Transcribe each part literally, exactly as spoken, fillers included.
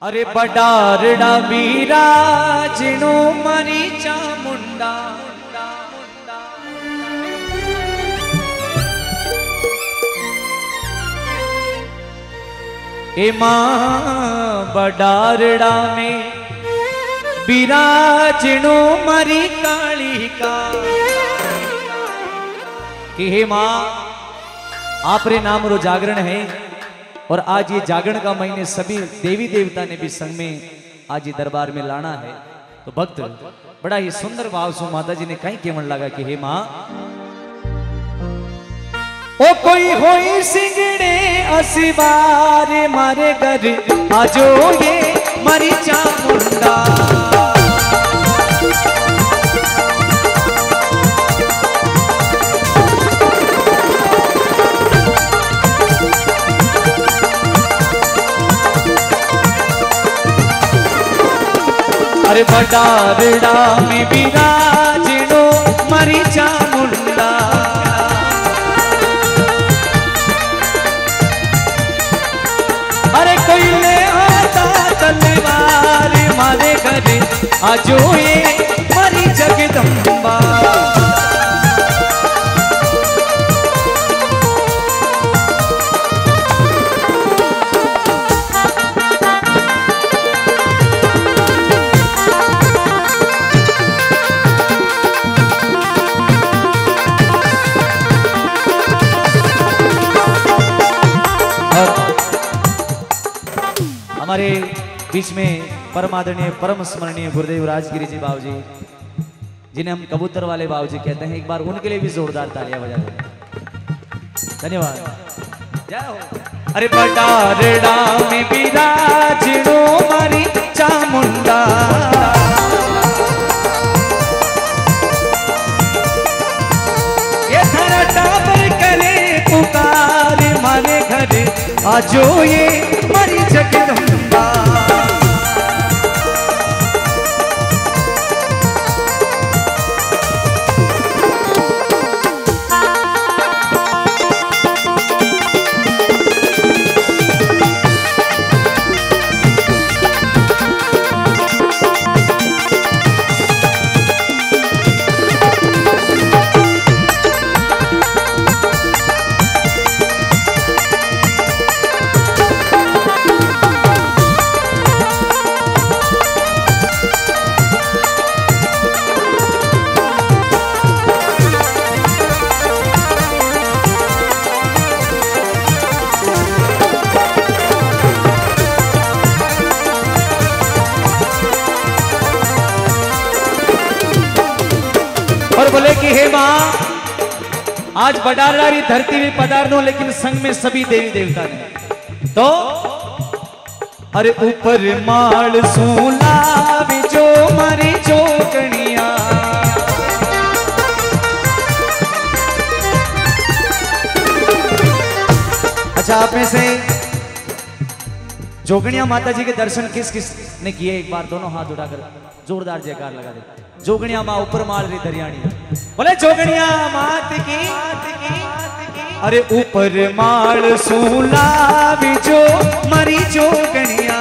अरे बडारड़ा बीराजणो मारी चामुंडा ए मां बडारड़ा में बीराजणो मारी कालिका कि हे मां आपरे नाम रो जागरण है। और आज ये जागरण का महीने सभी देवी देवता ने भी संग में आज ये दरबार में लाना है। तो भक्त बड़ा ही सुंदर भाव से माता जी ने कहीं केवल लगा कि हे मां ओ कोई होई सिंगड़े असिवारे मारे घर आजो ये मारी चामुंडा। अरे बडारड़ा में बिराजणो मारी चामुंडा। अरे कोई ले आता तलवार मारे घरे आजो ये मारी जगदम्बा। हमारे बीच में परम आदरणीय परम स्मरणीय गुरुदेव राजगिरी जी बाबू जी, जिन्हें हम कबूतर वाले बाबू जी कहते हैं, एक बार उनके लिए भी जोरदार तालियां बजा दें। धन्यवाद, जय हो। अरे बडारड़ा में बिराजणो मारी चामुंडा। ये थारा टाबर करे पुकार मारे घरे आजो ये मारी जगदम्बा। और बोले कि हे मां आज बडारड़ा री धरती में पधारनो, लेकिन संग में सभी देवी देवता ने। तो अरे ऊपर माल सोला बिजो मारी जोगणिया। अच्छा, आप में से जोगणिया माता जी के दर्शन किस किस ने किए? एक बार दोनों हाथ उठाकर जोरदार जयकार लगा दे। जोगणिया माँ ऊपर माल री दरियाणी, बोले जोगणिया मात की। अरे ऊपर माल सूला बिजो मरी जोगणिया।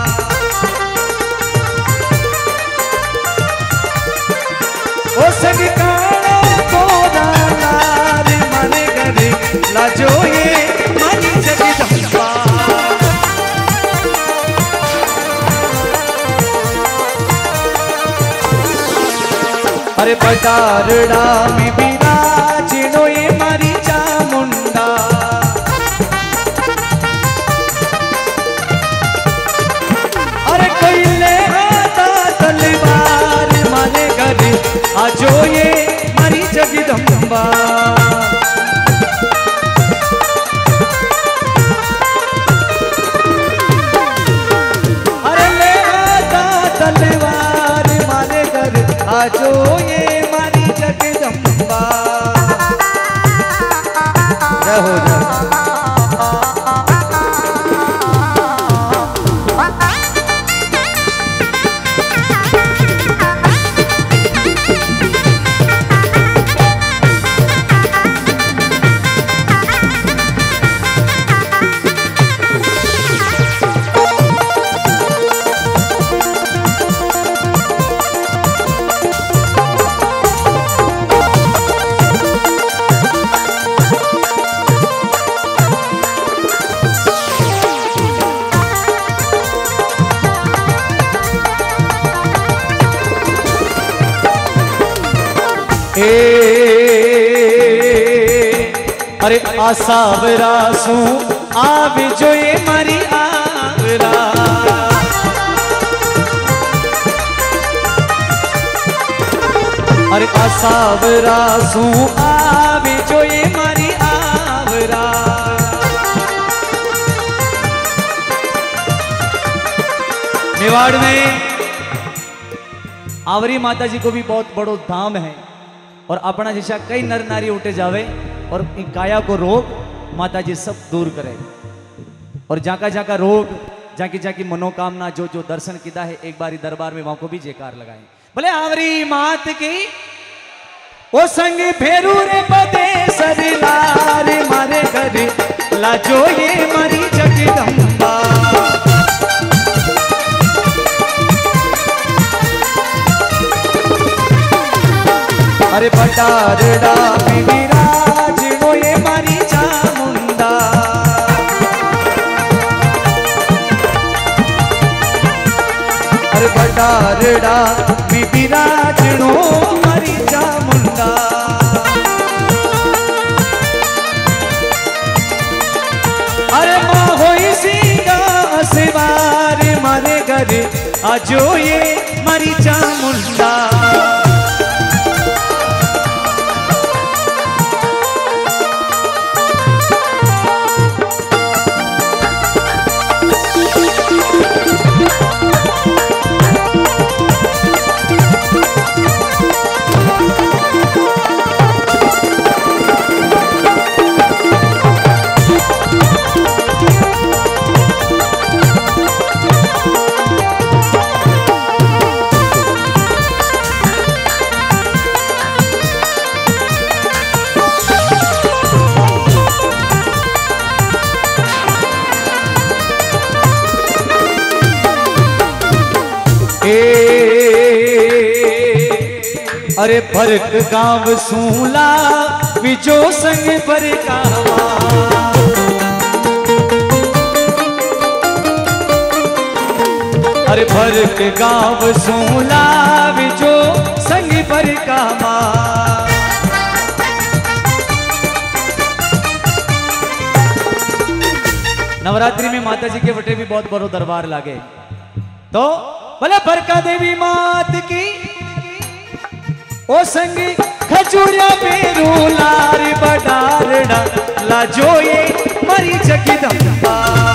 ओ सग काला कोरा लाल माने घरे लाजो ये मानी जगदम्बा। अरे बडारड़ा में बिराजणो ये मारी चामुंडा। अरे कोई ले आता तलवार मारे घरे आजो ये मारी जगदम्बा। अरे ले आता तलवार मारे घरे आजो ये मारी जगदम्बा। जय हो जय। अरे आसावरा सू आवे जो ये मारी आवरा। अरे आसावरा सू आवे जो ये मारी आवरा। मेवाड़ में आवरी माता जी को भी बहुत बड़ो धाम है और अपना जैसा कई नर नारी उठे जावे और काया को रोग माता जी सब दूर करे और जाका जाका रोग जाकी जाकी मनोकामना जो जो दर्शन किया है एक बारी दरबार में वहां को भी जयकार लगाए। बोले आवरी मात की ओ संग फेरू रे पदे सरिलार मारे घरे लाजो ये मारी जगदम्बा। अरे भटारड़ा विराज नो ये मारी चामुंडा। अरे भटारड़ा विराज नो मारी चामुंडा। अरे माँ होई सीगा सिवार मारे घरे आजो ये मारी चामुंडा। अरे फर्क गांव सूला विजो संग पर कावा। अरे फर्क गांव सूला विजो संग पर कावा। नवरात्रि में माता जी के वटे भी बहुत बड़ो दरबार लागे तो बोले बरका देवी मात की ओ संगी खजूरिया पेरू लार बडारड़ा लाजो ये मरी जगदम्बा।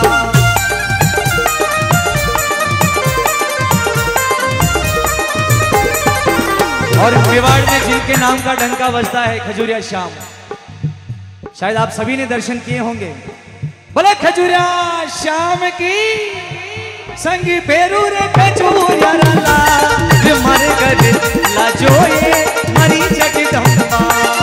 और मेवाड़ में जिनके नाम का डंका बजता है खजूरिया श्याम, शायद आप सभी ने दर्शन किए होंगे। बोले खजूरिया श्याम की संगी पेरू रे खजूरिया लाल मारे गले लाजो ये मरी जगदम्बा।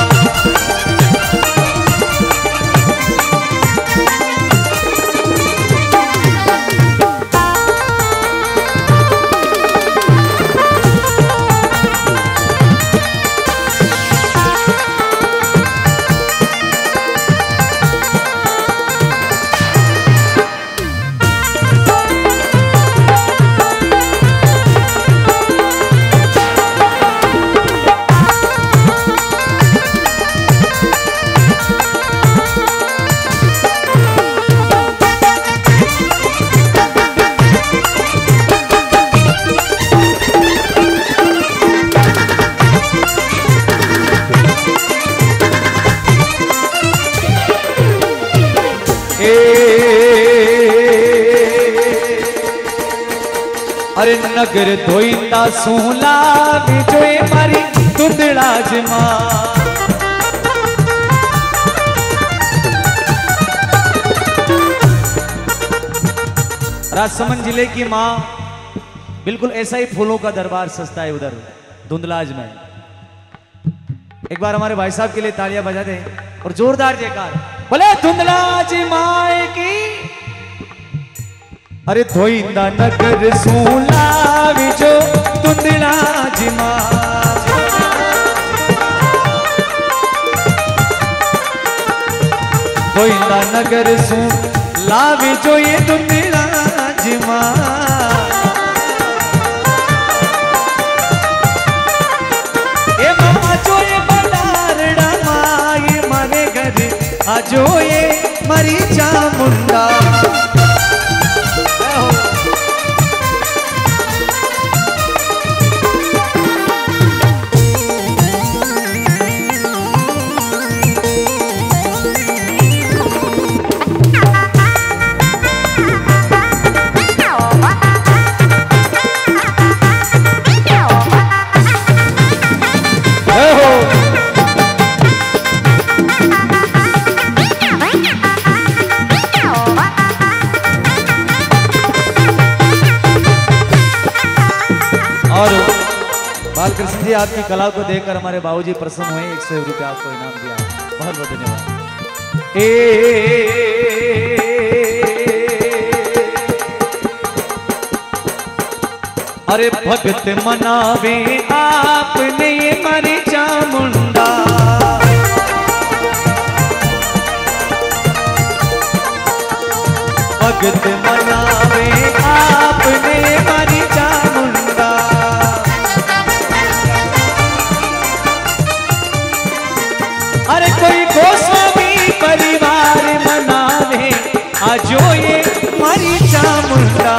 अरे नगर धोईता सूला जो मारी दुधड़ा जमा। राजसमंद जिले की माँ बिल्कुल ऐसा ही फूलों का दरबार सस्ता है उधर धुंधलाज में। एक बार हमारे भाई साहब के लिए तालियां बजा दें और जोरदार जयकार। बोले धुंधलाज माए की। अरे धोईंदा नगर सूला विजो धुंधलाज माँ। धोईंदा नगर सूला विजो ये धुंधलाज माँ। आजो ये मरी चामुंडा। और बालकृष्ण जी आपकी कला को देखकर हमारे बाबूजी प्रसन्न हुए, एक सौ रुपये आपको इनाम दिया। बहुत बहुत धन्यवाद। ए अरे भगत मनावे आपने ये मरी चामुंडा, भगत मनावे आपने मरी चामुंडा। अरे कोई गोस्वामी परिवार मनावे आजो ये मरी चामुंडा।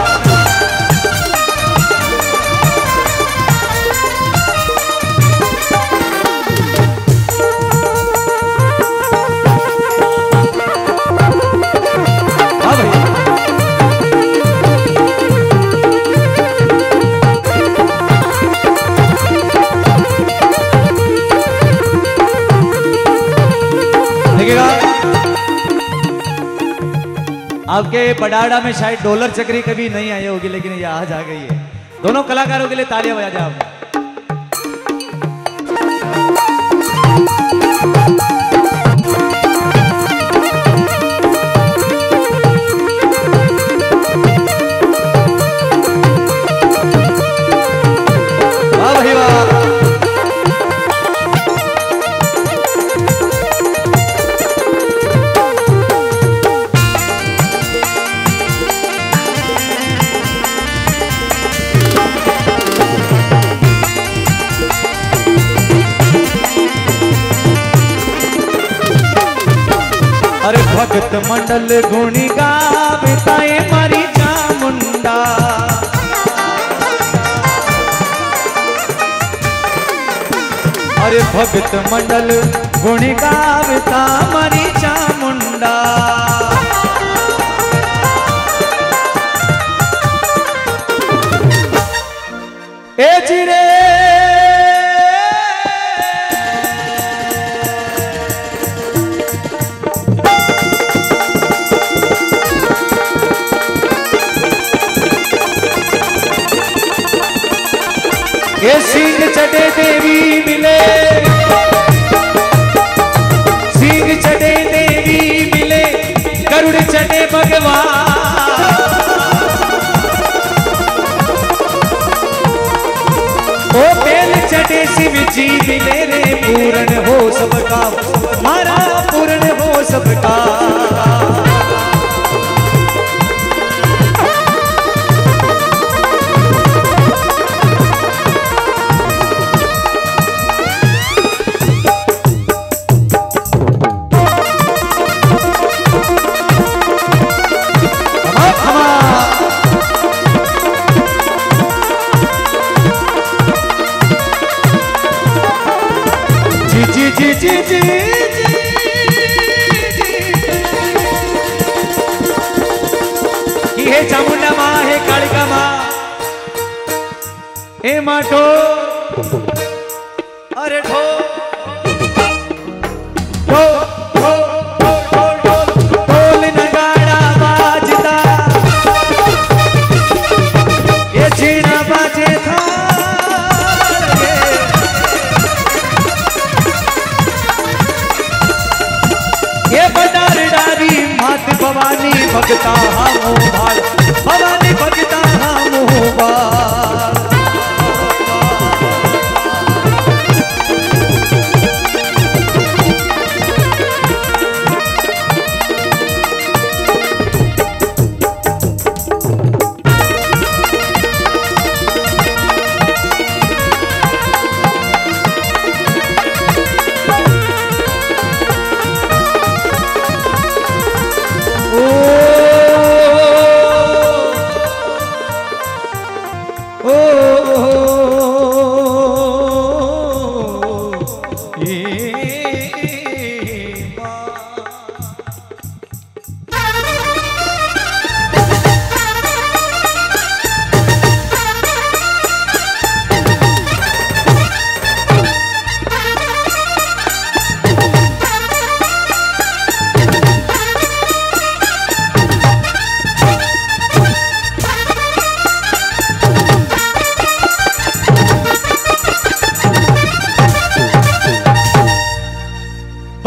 आपके पडाड़ा में शायद डॉलर चक्री कभी नहीं आई होगी, लेकिन ये आज आ गई है। दोनों कलाकारों के लिए तालियां बजा दें आप। वाह भाई वाह। अरे भगत मंडल गुणी गावे मरी चामुंडा। अरे भगत मंडल गुणी गावे मरी चामुंडा। ए जिरे ये सिंह चढ़े देवी मिले, सिंह चढ़े देवी मिले, गरुड़ चढ़े भगवान। ओ बेल चढ़े शिव जी मिले रे, पूर्ण हो सबका मारा, पूर्ण हो सबका। जी जी जी जी की है चामुंडा माँ है कालिका माँ। ए माठो अरे ठो ठो ठो ठो ठो ठो ढोल नगाड़ा बाजता, ये छीना बाजे था। ये बदार डारी मात भवानी भगता हमो भार, भवानी भगता हमो भार।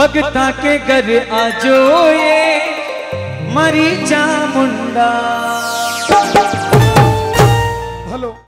भगता के घर आजो ये मरी चामुंडा।